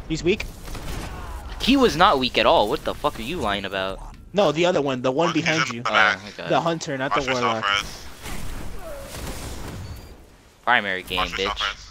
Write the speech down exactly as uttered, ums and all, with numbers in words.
He's weak? He was not weak at all. What the fuck are you lying about? No, the other one. The one One- he's behind in you. the back. Oh, okay. The hunter, not Watch the yourself, warlock. Rez. Primary game, Watch yourself, bitch. Rez.